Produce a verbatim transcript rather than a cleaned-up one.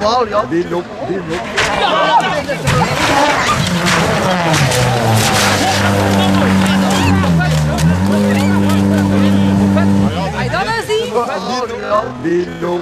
Wow, ja. Weer op, weer op. Ai, dan is hij. Weer op.